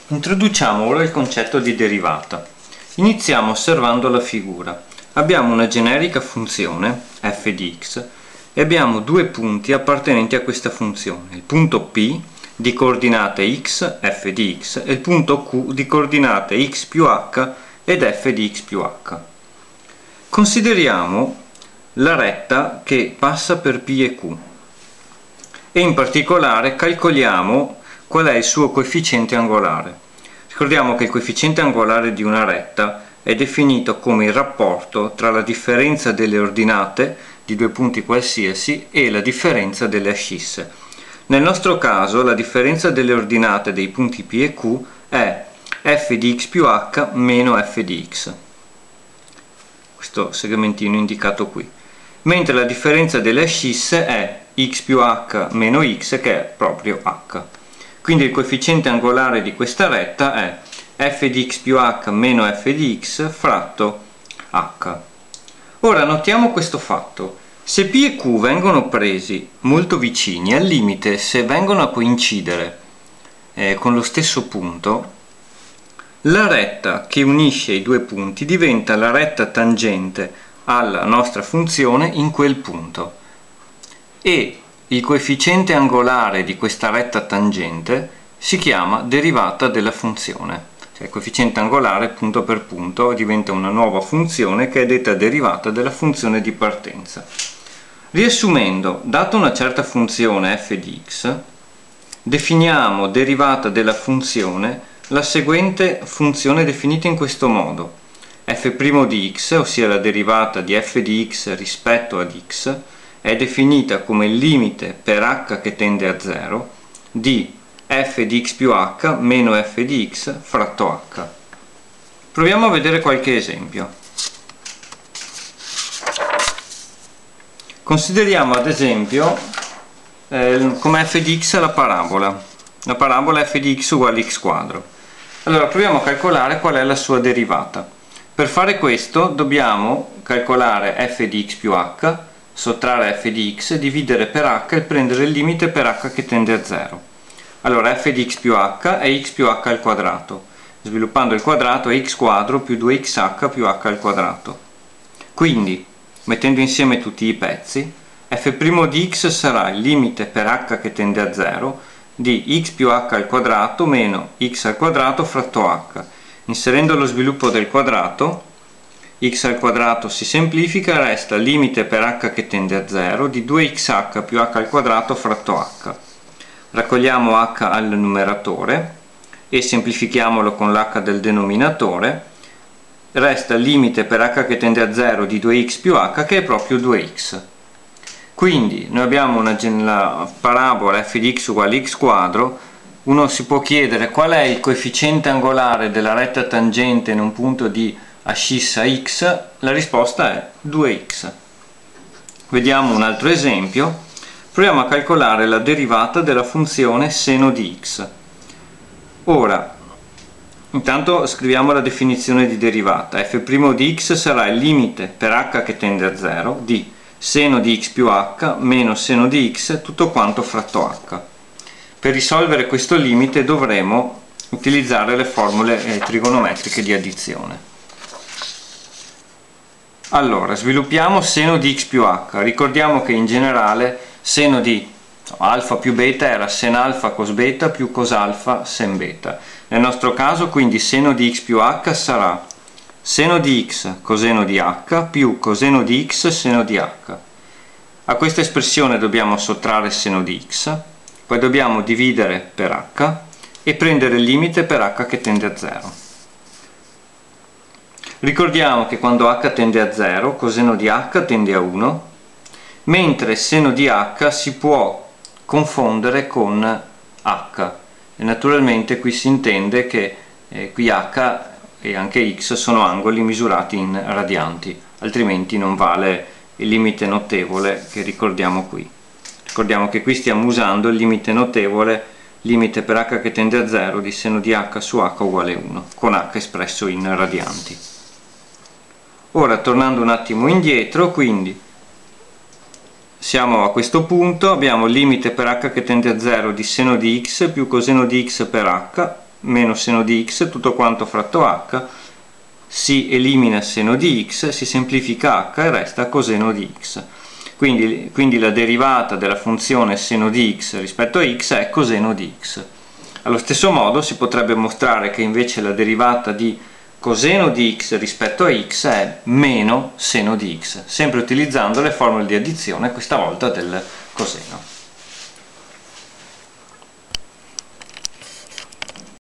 Introduciamo ora il concetto di derivata. Iniziamo osservando la figura. Abbiamo una generica funzione f di x e abbiamo due punti appartenenti a questa funzione, il punto P di coordinate x, f di x, e il punto Q di coordinate x più h ed f di x più h. Consideriamo la retta che passa per P e Q e in particolare calcoliamo qual è il suo coefficiente angolare. Ricordiamo che il coefficiente angolare di una retta è definito come il rapporto tra la differenza delle ordinate di due punti qualsiasi e la differenza delle ascisse. Nel nostro caso la differenza delle ordinate dei punti P e Q è f di x più h meno f di x, questo segmentino indicato qui, mentre la differenza delle ascisse è x più h meno x, che è proprio h. Quindi il coefficiente angolare di questa retta è f di x più h meno f di x fratto h. Ora notiamo questo fatto: se P e Q vengono presi molto vicini, al limite se vengono a coincidere con lo stesso punto, la retta che unisce i due punti diventa la retta tangente alla nostra funzione in quel punto, e il coefficiente angolare di questa retta tangente si chiama derivata della funzione. Cioè il coefficiente angolare punto per punto diventa una nuova funzione che è detta derivata della funzione di partenza. Riassumendo, data una certa funzione f di x, definiamo derivata della funzione la seguente funzione definita in questo modo: f' di x, ossia la derivata di f di x rispetto ad x, è definita come il limite per h che tende a 0 di f di x più h meno f di x fratto h. Proviamo a vedere qualche esempio. Consideriamo ad esempio come f di x la parabola f di x uguale x quadro. Allora proviamo a calcolare qual è la sua derivata. Per fare questo dobbiamo calcolare f di x più h, sottrarre f di x, dividere per h e prendere il limite per h che tende a 0. Allora f di x più h è x più h al quadrato, sviluppando il quadrato è x quadro più 2xh più h al quadrato. Quindi, mettendo insieme tutti i pezzi, f' di x sarà il limite per h che tende a 0 di x più h al quadrato meno x al quadrato fratto h. Inserendo lo sviluppo del quadrato, x al quadrato si semplifica, resta limite per h che tende a 0 di 2xh più h al quadrato fratto h. Raccogliamo h al numeratore e semplifichiamolo con l'h del denominatore, resta limite per h che tende a 0 di 2x più h, che è proprio 2x. Quindi noi abbiamo la parabola f di x uguale x quadro. Uno si può chiedere qual è il coefficiente angolare della retta tangente in un punto di ascissa x. La risposta è 2x. Vediamo un altro esempio. Proviamo a calcolare la derivata della funzione seno di x. Ora, intanto scriviamo la definizione di derivata. f' di x sarà il limite per h che tende a 0 di seno di x più h meno seno di x tutto quanto fratto h. Per risolvere questo limite dovremo utilizzare le formule trigonometriche di addizione. Allora, sviluppiamo seno di x più h. Ricordiamo che in generale seno di alfa più beta era sen alfa cos beta più cos alfa sen beta. Nel nostro caso quindi seno di x più h sarà seno di x coseno di h più coseno di x seno di h. A questa espressione dobbiamo sottrarre seno di x, poi dobbiamo dividere per h e prendere il limite per h che tende a 0. Ricordiamo che quando h tende a 0, coseno di h tende a 1, mentre seno di h si può confondere con h. E naturalmente qui si intende che qui h e anche x sono angoli misurati in radianti, altrimenti non vale il limite notevole che ricordiamo qui. Ricordiamo che qui stiamo usando il limite notevole, limite per h che tende a 0 di seno di h su h uguale 1, con h espresso in radianti. Ora, tornando un attimo indietro, quindi siamo a questo punto, abbiamo il limite per h che tende a 0 di seno di x più coseno di x per h meno seno di x, tutto quanto fratto h, si elimina seno di x, si semplifica h e resta coseno di x. Quindi la derivata della funzione seno di x rispetto a x è coseno di x. Allo stesso modo si potrebbe mostrare che invece la derivata di coseno di x rispetto a x è meno seno di x, sempre utilizzando le formule di addizione, questa volta del coseno.